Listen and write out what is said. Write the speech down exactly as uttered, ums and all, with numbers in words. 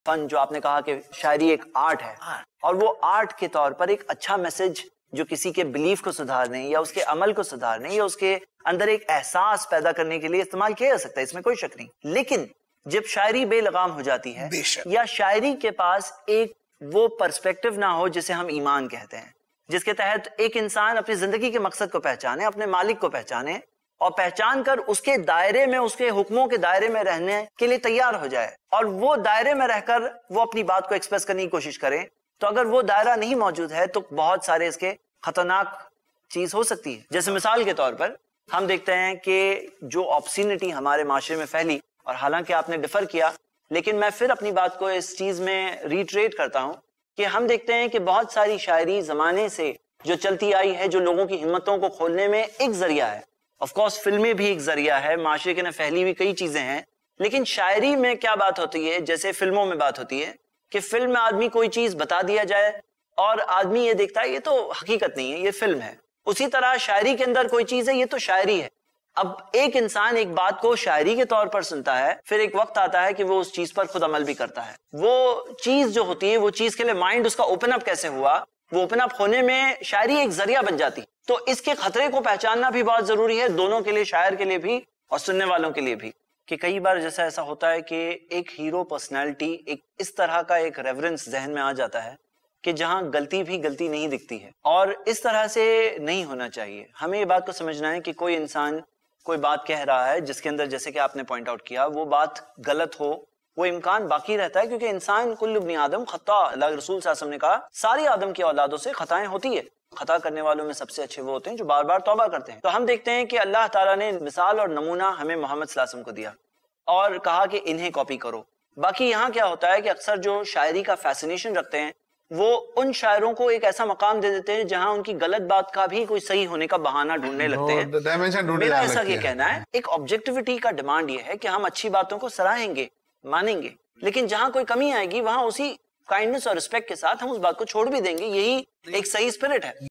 Fun, जो आपने कहा कि शायरी एक आर्ट है, और वो आर्ट के तौर पर एक अच्छा मैसेज जो किसी के बिलीफ को सुधारने या उसके अमल को सुधारने या उसके अंदर एक एहसास पैदा करने के लिए इस्तेमाल किया जा सकता है, इसमें कोई शक नहीं। लेकिन जब शायरी बेलगाम हो जाती है या शायरी के पास एक वो पर्सपेक्टिव ना हो जिसे हम ईमान कहते हैं, जिसके तहत एक इंसान अपनी जिंदगी के मकसद को पहचाने, अपने मालिक को पहचाने और पहचान कर उसके दायरे में, उसके हुक्मों के दायरे में रहने के लिए तैयार हो जाए और वो दायरे में रहकर वो अपनी बात को एक्सप्रेस करने की कोशिश करे, तो अगर वो दायरा नहीं मौजूद है तो बहुत सारे इसके खतरनाक चीज हो सकती है। जैसे मिसाल के तौर पर हम देखते हैं कि जो ऑब्सिनिटी हमारे माशरे में फैली, और हालांकि आपने डिफर किया लेकिन मैं फिर अपनी बात को इस चीज में रिट्रेट करता हूं कि हम देखते हैं कि बहुत सारी शायरी जमाने से जो चलती आई है, जो लोगों की हिम्मतों को खोलने में एक जरिया है। ऑफ कोर्स फिल्में भी एक जरिया है, माशरे के न फैली हुई कई चीजें हैं, लेकिन शायरी में क्या बात होती है, जैसे फिल्मों में बात होती है कि फिल्म में आदमी कोई चीज बता दिया जाए और आदमी ये देखता है ये तो हकीकत नहीं है, ये फिल्म है। उसी तरह शायरी के अंदर कोई चीज है, ये तो शायरी है। अब एक इंसान एक बात को शायरी के तौर पर सुनता है, फिर एक वक्त आता है कि वो उस चीज पर खुद अमल भी करता है। वो चीज जो होती है, वो चीज के लिए माइंड उसका ओपन अप कैसे हुआ, वो ओपन अप होने में शायरी एक जरिया बन जाती। तो इसके खतरे को पहचानना भी बहुत जरूरी है, दोनों के लिए, शायर के लिए भी और सुनने वालों के लिए भी। कि कई बार जैसा ऐसा होता है कि एक हीरो पर्सनैलिटी, एक इस तरह का एक रेफरेंस जहन में आ जाता है कि जहां गलती भी गलती नहीं दिखती है, और इस तरह से नहीं होना चाहिए। हमें ये बात को समझना है कि कोई इंसान कोई बात कह रहा है जिसके अंदर, जैसे कि आपने पॉइंट आउट किया, वो बात गलत हो, वो इम्कान बाकी रहता है, क्योंकि इंसान कुल्लु इब्न आदम खता, अल्लाह के रसूल सल्लल्लाहु अलैहि वसल्लम ने कहा सारी आदम की औलादों से खताएं होती है। खता करने वालों में सबसे अच्छे वो होते हैं जो बार बार तौबा करते हैं। तो हम देखते हैं कि अल्लाह ताला ने मिसाल और नमूना हमें मोहम्मद सल्लल्लाहु अलैहि वसल्लम को दिया और कहा कि इन्हें कॉपी करो। बाकी यहाँ क्या होता है कि अक्सर जो शायरी का फैसिनेशन रखते हैं वो उन शायरों को एक ऐसा मकाम दे देते हैं जहां उनकी गलत बात का भी कोई सही होने का बहाना ढूंढने लगते हैं। मेरा ऐसा ये कहना है, एक ऑब्जेक्टिविटी का डिमांड ये है कि हम अच्छी बातों को सराहेंगे, मानेंगे, लेकिन जहां कोई कमी आएगी वहां उसी काइंडनेस और रिस्पेक्ट के साथ हम उस बात को छोड़ भी देंगे। यही एक सही स्पिरिट है।